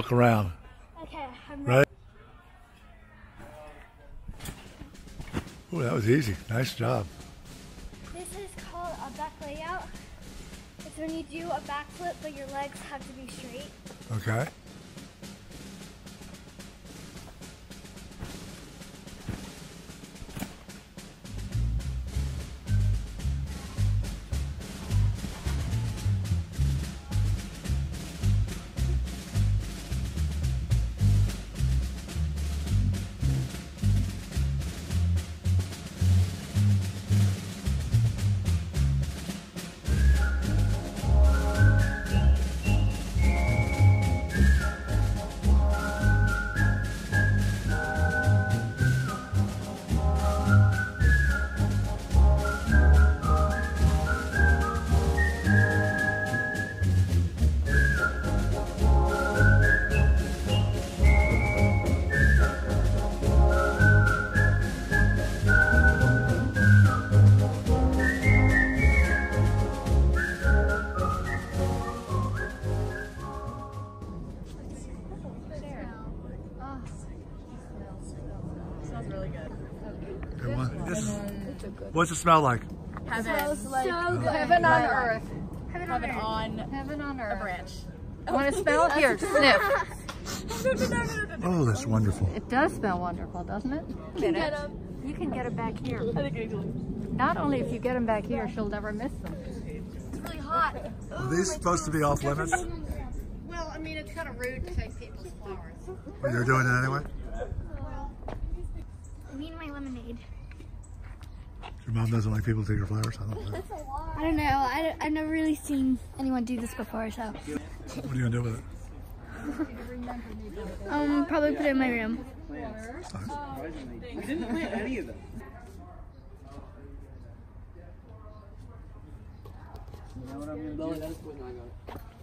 walk around. Okay, I'm Right? Oh, that was easy. Nice job. This is called a back layout. It's when you do a backflip, but your legs have to be straight. Okay. What's it smell like? Heaven. So good. Heaven on earth. Heaven on earth. Heaven on earth. A branch. Want to smell it? Here, sniff. Oh, that's wonderful. It does smell wonderful, doesn't it? You can get it back here. Not only if you get them back here, she'll never miss them. It's really hot. Are these supposed to be off limits? Well, I mean, it's kind of rude to take people's flowers. But you're doing it anyway? I need my lemonade. Your mom doesn't like people to take her flowers? I don't know. I don't know. I've never really seen anyone do this before, so. What are you going to do with it? Probably put it in my room. We didn't plant any of them. You know what I mean? That's what I got.